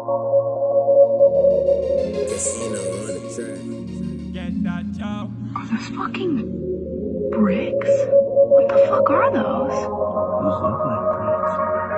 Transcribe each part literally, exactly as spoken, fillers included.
Casino on the track. Get that job. Are those fucking bricks? What the fuck are those? Those look like bricks.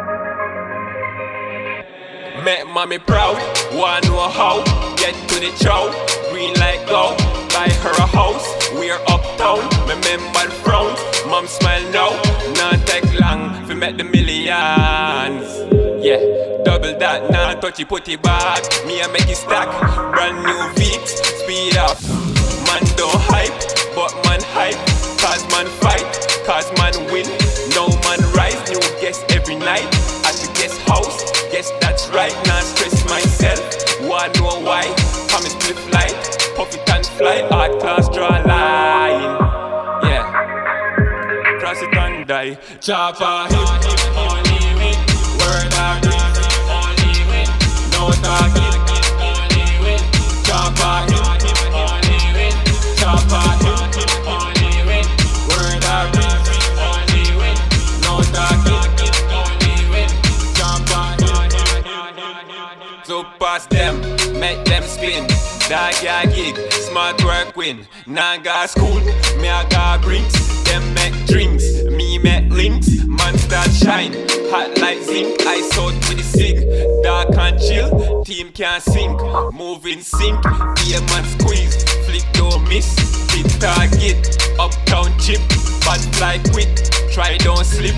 Make mommy proud, wanna know how. Get to the chow, green light go. Buy her a house, we're uptown. Remember the frowns, mom smile now. Not take long, fi make the millions. Yeah, double that, now touchy put it back. Me I make it stack, brand new beats, speed up. Man don't hype, but man hype. Cause man fight, cause man win. No man rise, new guest every night. At the guest house, guess that's right. Now stress myself, wanna know why. Come and split light, puff it and fly. Hard class draw a line. Yeah, cross it and die. Chopper hip, only win. Word of dream, only win. No talking, only win. Chopper hip, only win. Chopper hip, only win. Word of dream, only win. No talking, only win. Chopper hip. So pass them, make them spin. Dog ya gig, smart work win. Nah got school, me I got bricks. Them make drinks, me make links. Man start shine, hot like zinc. Ice out with the sig, dark and chill. Team can't sink, move in sync. Ear man squeeze, flick don't miss. Hit target, uptown chip. Bad fly quick, try don't slip.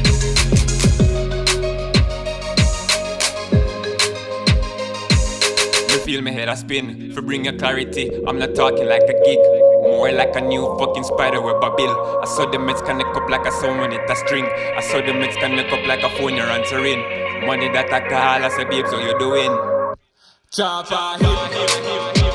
Feel me head a spin, for bring your clarity. I'm not talking like a gig, more like a new fucking spider web a bill. I saw the meds connect up like a song when it a string. I saw the meds connect up like a phone you're answering. Money that I call, I say babe, so you doing? Chopper hip, hip, hip, hip.